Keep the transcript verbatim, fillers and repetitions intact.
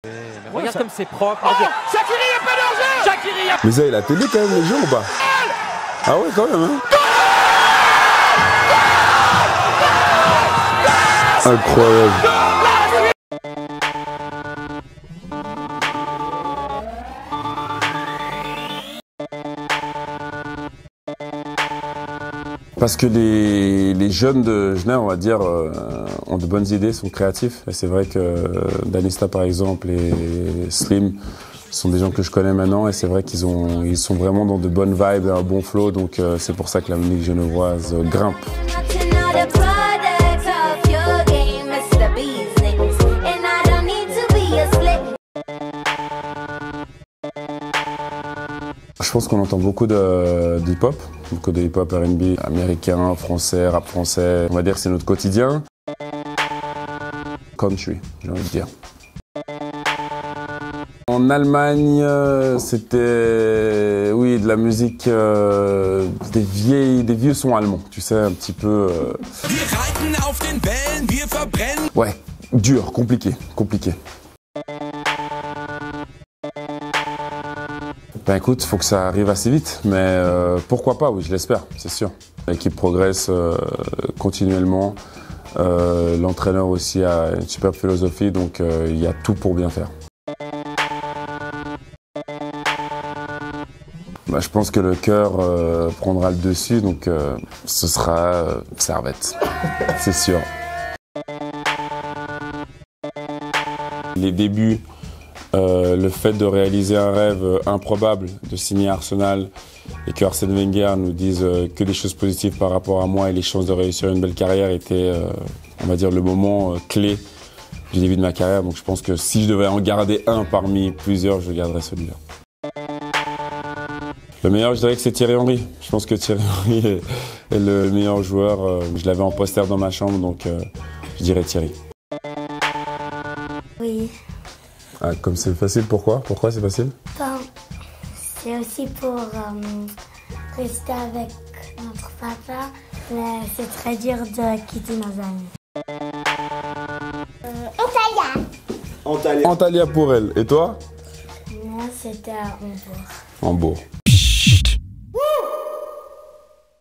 Regarde comme c'est propre. Oh, Shaqiri, il n'y a pas d'argent. Shaqiri, a... Mais ça, il a télé quand même les gens ou pas? Ah ouais, quand même, hein. Incroyable. Parce que les, les jeunes de Genève, on va dire, euh, ont de bonnes idées, sont créatifs. Et c'est vrai que euh, Danista, par exemple, et Slim sont des gens que je connais maintenant. Et c'est vrai qu'ils ont, ils sont vraiment dans de bonnes vibes et un bon flow. Donc euh, c'est pour ça que la musique genevoise euh, grimpe. Je pense qu'on entend beaucoup de, de hip-hop, beaucoup de hip-hop R and B américain, français, rap français. On va dire que c'est notre quotidien. Country, j'ai envie de dire. En Allemagne, c'était, oui, de la musique, euh, des, vieilles, des vieux sons allemands, tu sais, un petit peu... Euh... Ouais, dur, compliqué, compliqué. Ben écoute, il faut que ça arrive assez vite, mais euh, pourquoi pas, oui, je l'espère, c'est sûr. L'équipe progresse euh, continuellement, euh, l'entraîneur aussi a une superbe philosophie, donc euh, il y a tout pour bien faire. Ben, je pense que le cœur euh, prendra le dessus, donc euh, ce sera euh, Servette, c'est sûr. Les débuts. Euh, le fait de réaliser un rêve euh, improbable, de signer Arsenal et que Arsène Wenger nous dise euh, que des choses positives par rapport à moi et les chances de réussir une belle carrière était, euh, on va dire, le moment euh, clé du début de ma carrière. Donc je pense que si je devais en garder un parmi plusieurs, je garderais celui-là. Le meilleur, je dirais que c'est Thierry Henry. Je pense que Thierry Henry est, est le meilleur joueur. Euh, je l'avais en poster dans ma chambre, donc euh, je dirais Thierry. Oui. Ah, comme c'est facile, pourquoi? Pourquoi c'est facile? Enfin, c'est aussi pour euh, rester avec notre papa, mais c'est très dur de quitter nos amis. Euh, Antalya. Antalya. Antalya pour elle. Et toi? Moi, c'était à Hambourg. Hambourg.